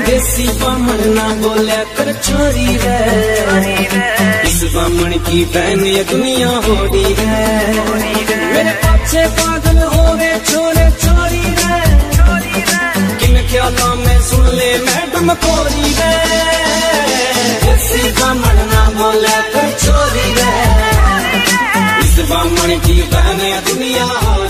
देसी बामण ना बोलिया कर छोरी रे, इस बामण की बहन ये दुनिया हो रही है। मेरे पाछे पागल हो रे छोरे छोरी रे, किन ख्यालों में सुन ले मैडम कोरी रे, देसी बामण ना बोलिया कर छोरी रे, इस बामण की बहन ये दुनिया हो